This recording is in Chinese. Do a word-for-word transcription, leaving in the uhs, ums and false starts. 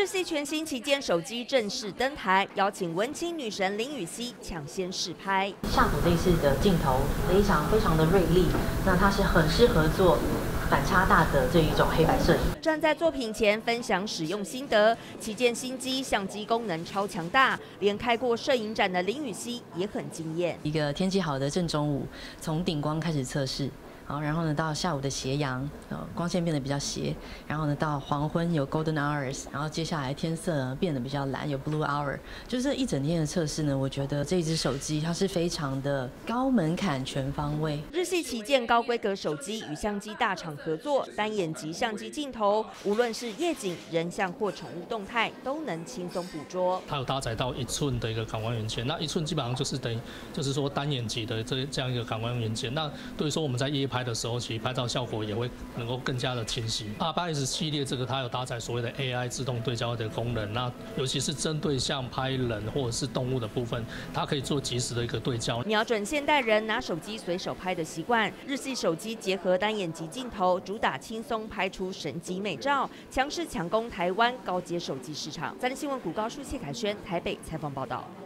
日系全新旗舰手机正式登台，邀请文青女神林予晞抢先试拍。 夏普这一次的镜头非常非常的锐利，那它是很适合做反差大的这一种黑白摄影。 站在作品前分享使用心得，旗舰新机相机功能超强大，连开过摄影展的林予晞也很惊艳。 一个天气好的正中午，从顶光开始测试。 好，然后呢，到下午的斜阳，呃，光线变得比较斜，然后呢，到黄昏有 golden hours， 然后接下来天色变得比较蓝，有 blue hour， 就是这一整天的测试呢，我觉得这只手机它是非常的高门槛、全方位。 日系旗舰高规格手机与相机大厂合作，单眼级相机镜头，无论是夜景、人像或宠物动态，都能轻松捕捉。 它有搭载到一寸的一个感光元件，那一寸基本上就是等于就是说单眼级的这这样一个感光元件。那对于说我们在夜拍 拍的时候，其实拍照效果也会能够更加的清晰。R 八 S 系列这个它有搭载所谓的 A I 自动对焦的功能，那尤其是针对像拍人或者是动物的部分，它可以做及时的一个对焦， 瞄准现代人拿手机随手拍的习惯。日系手机结合单眼级镜头，主打轻松拍出神级美照，强势抢攻台湾高阶手机市场。三立新闻古高树谢凯轩台北采访报道。